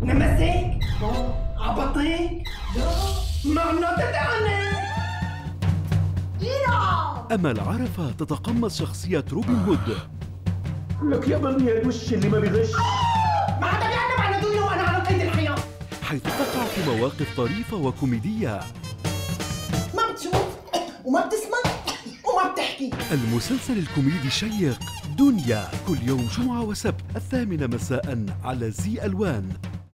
نمسك؟ عبطيك؟ مغناطة عنك؟ أمل عرفة تتقمص شخصية روبن هود. لك يا بني الوش اللي ما بيغش. ما حدا بيعلم على دنيا وأنا على قيد الحياة. حيث تقع في مواقف طريفة وكوميدية. ما بتشوف وما بتسمع وما بتحكي. المسلسل الكوميدي الشيق دنيا كل يوم جمعة وسبت 8 مساء على زي ألوان.